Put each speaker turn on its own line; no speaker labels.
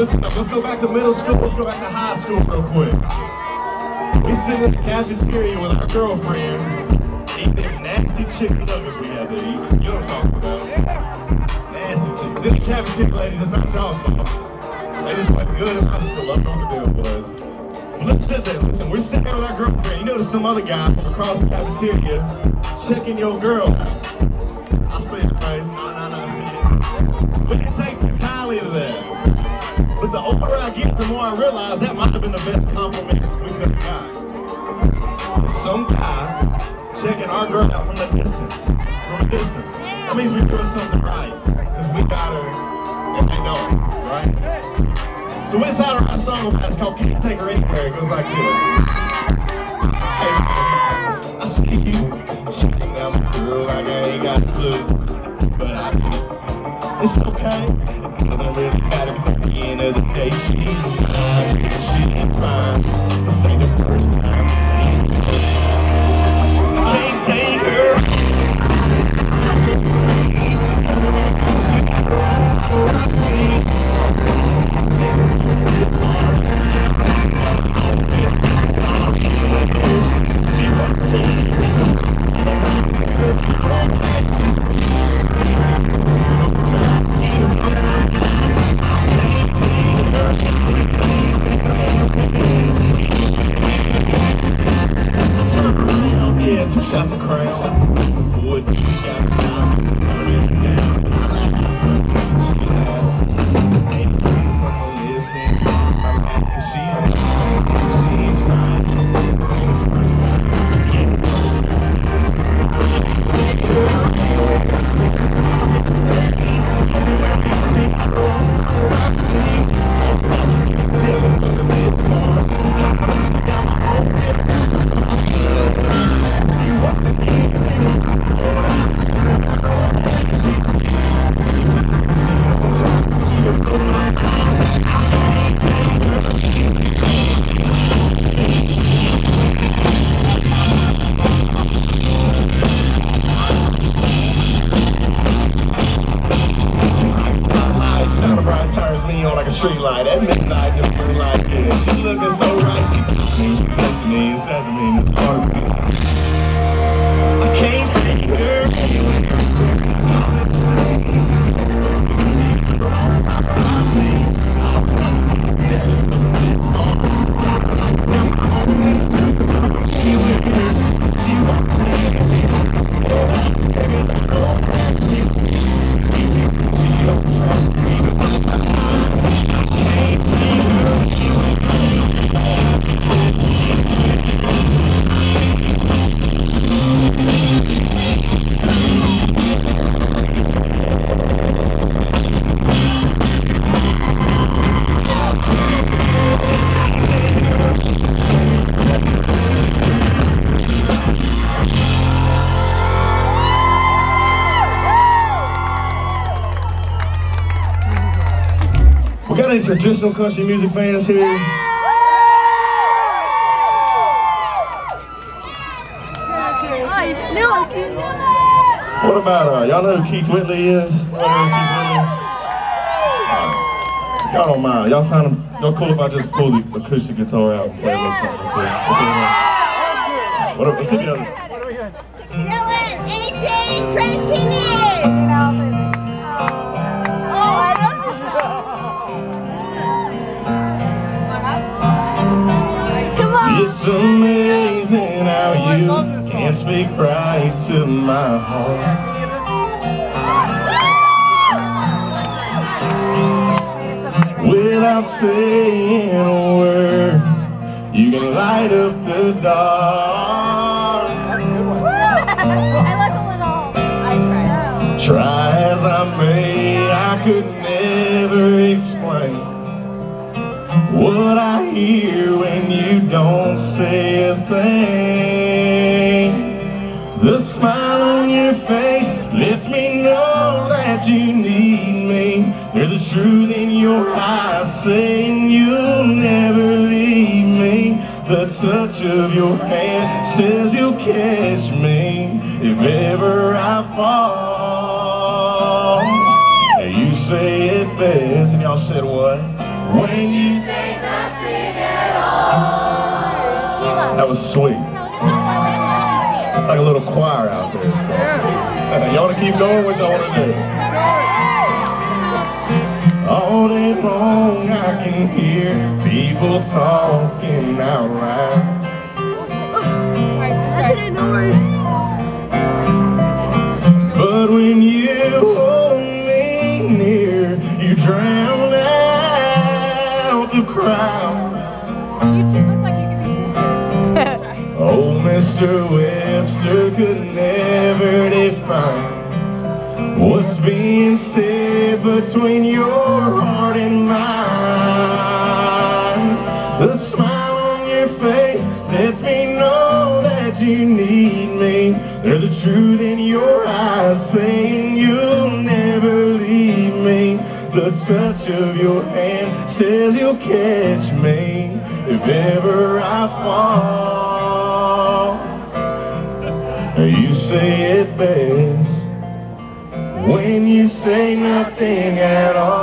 listen up. Let's go back to middle school. Let's go back to high school real quick. We sit in the cafeteria with our girlfriend, eating them nasty chicken nuggets we had to eat. You know what I'm talking about? Nasty chicken. This cafeteria, ladies, it's not y'all's fault. They just wasn't good enough to love what the deal was. Well, let's sit there. Listen, we're sitting there with our girlfriend. You notice some other guy from across the cafeteria checking your girl out. I see it, right? No. We didn't take too kindly to that. But the older I get, the more I realize that might have been the best compliment we could have got. Some guy checking our girl out from a distance. That means we're doing something right. Because we got her and they don't, right? So inside of our song it's called Can't Take Her Anywhere. It goes like this. Hey, I see you checking out my girl like I ain't got a clue. But I do. It's okay, it doesn't really matter, cause at the end of the day, she's fine, this ain't the first time. I can't take her. Yeah, 2 shots of Crown. Wood, 2 shots of Crown. Street light at midnight, just pretty like this. She's looking so right, she's next to me, it's not to me, it's hard. I can't take her. We got any traditional country music fans here? What about y'all know who Keith Whitley is? Y'all don't mind. Y'all find him. Y'all cool if I just pull the acoustic guitar out and play a little something? Let's see the others.
Dylan, 18, Trentini.
It's amazing how you can speak right to my heart. Without saying a word, you can light up the dark.
I like a little. I try.
Try as I may, I could never explain what I hear when you don't say a thing. The smile on your face lets me know that you need me. There's a truth in your eyes saying you'll never leave me. The touch of your hand says you'll catch me if ever I fall. And you say it best, and y'all said what? When you say nothing at all. That was sweet. It's like a little choir out there. So. Y'all want to keep going? What y'all want to do? All day long I can hear people talking out loud. But when you hold me near, you drown out the crowd.
You two look like you could be sisters.
Oh, Mr. Webster could never define what's being said between your heart and mine. The smile on your face lets me know that you need me. There's a truth in your eyes saying you'll never leave me. The touch of your hand says you'll catch me if ever I fall. You say it best when you say nothing at all.